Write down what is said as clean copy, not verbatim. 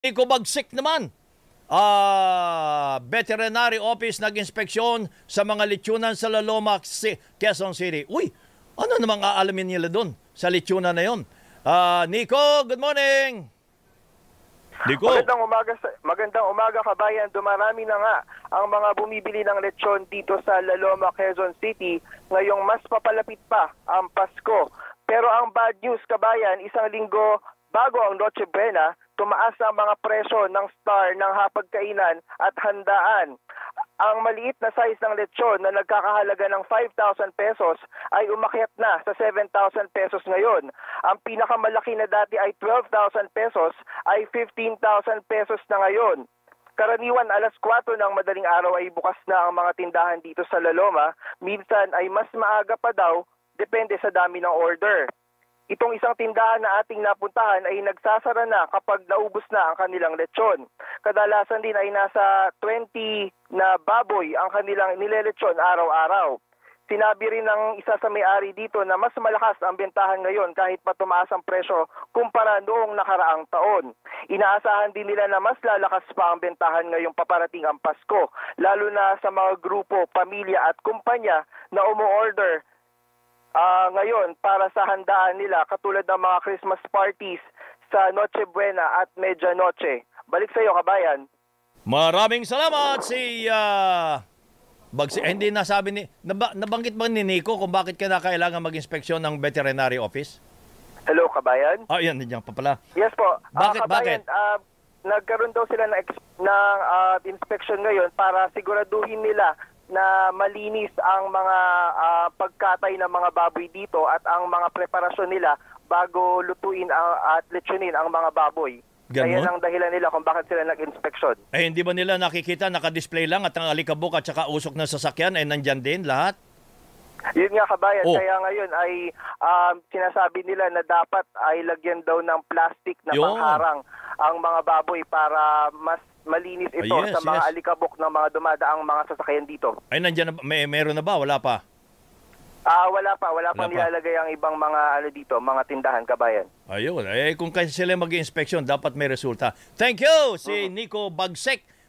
Nico Bagsik naman. Veterinary Office nag-inspeksyon sa mga lechonan sa Laloma, Quezon City. Uy, ano namang aalamin nila doon sa lechonan na yon? Nico, good morning. Nico. Magandang umaga kabayan. Dumarami na nga ang mga bumibili ng lechon dito sa Laloma, Quezon City. Ngayong mas papalapit pa ang Pasko. Pero ang bad news kabayan, isang linggo bago ang Noche Buena, tumaas ang mga presyo ng star ng hapagkainan at handaan. Ang maliit na size ng lechon na nagkakahalaga ng 5,000 pesos ay umakyat na sa 7,000 pesos ngayon. Ang pinakamalaki na dati ay 12,000 pesos ay 15,000 pesos na ngayon. Karaniwan alas 4 ng madaling araw ay bukas na ang mga tindahan dito sa Laloma. Minsan ay mas maaga pa daw, depende sa dami ng order. Itong isang tindahan na ating napuntahan ay nagsasara na kapag naubos na ang kanilang lechon. Kadalasan din ay nasa 20 na baboy ang kanilang nilelechon araw-araw. Sinabi rin ng isa sa may-ari dito na mas malakas ang bentahan ngayon kahit pa tumaas ang presyo kumpara noong nakaraang taon. Inaasahan din nila na mas lalakas pa ang bentahan ngayong paparating ang Pasko, lalo na sa mga grupo, pamilya at kumpanya na umu-order ngayon para sa handaan nila katulad ng mga Christmas parties sa Noche Buena at Media Noche. Balik sa iyo kabayan. Maraming salamat si hindi nasabi ni nabanggit ba ni Nico kung bakit kailangan mag-inspeksyon ng veterinary office? Hello kabayan. Yan nandiyan pa pala. Yes po. Bakit? Nagkaroon daw sila ng inspection ngayon para siguraduhin nila na malinis ang mga pagkatay ng mga baboy dito at ang mga preparasyon nila bago lutuin at lechonin ang mga baboy. Kaya ang dahilan nila kung bakit sila nag-inspeksyon. Hindi ba nila nakikita, naka-display lang at ang alikabok at saka usok ng sasakyan ay nandyan din lahat? Yun nga kabayan, kaya ngayon ay sinasabi nila na dapat ay lagyan daw ng plastic na pangharang ang mga baboy para mas malinis ito sa mga alikabok ng mga dumadaang mga sasakyan dito. Ay nandiyan na, meron na ba? Wala pa? Wala pa nilalagay ang ibang mga dito, mga tindahan kabayan. Ayun, kung kasi sila mag-inspeksyon, dapat may resulta. Thank you si Nico Bagsik.